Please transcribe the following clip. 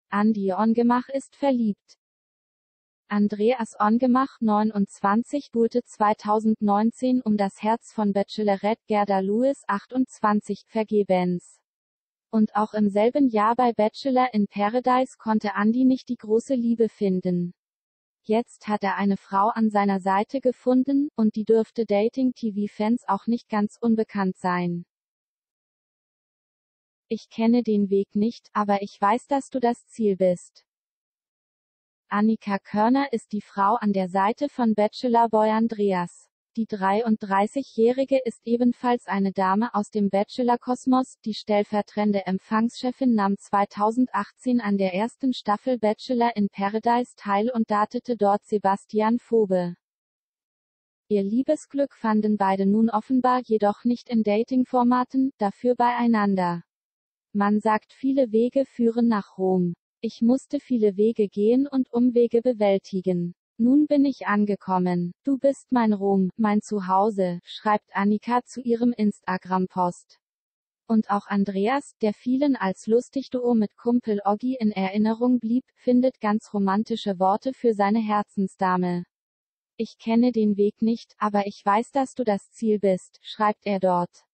Andi Ongemach ist verliebt. Andreas Ongemach, 29, buhlte 2019 um das Herz von Bachelorette Gerda Lewis, 28, vergebens. Und auch im selben Jahr bei Bachelor in Paradise konnte Andi nicht die große Liebe finden. Jetzt hat er eine Frau an seiner Seite gefunden, und die dürfte Dating-TV-Fans auch nicht ganz unbekannt sein. Ich kenne den Weg nicht, aber ich weiß, dass du das Ziel bist. Annika Körner ist die Frau an der Seite von Bachelor-Boy Andreas. Die 33-Jährige ist ebenfalls eine Dame aus dem Bachelor-Kosmos. Die stellvertretende Empfangschefin nahm 2018 an der ersten Staffel Bachelor in Paradise teil und datete dort Sebastian Phoebe. Ihr Liebesglück fanden beide nun offenbar jedoch nicht in Dating-Formaten, dafür beieinander. Man sagt, viele Wege führen nach Rom. Ich musste viele Wege gehen und Umwege bewältigen. Nun bin ich angekommen. Du bist mein Rom, mein Zuhause, schreibt Annika zu ihrem Instagram-Post. Und auch Andreas, der vielen als lustig Duo mit Kumpel Oggi in Erinnerung blieb, findet ganz romantische Worte für seine Herzensdame. Ich kenne den Weg nicht, aber ich weiß, dass du das Ziel bist, schreibt er dort.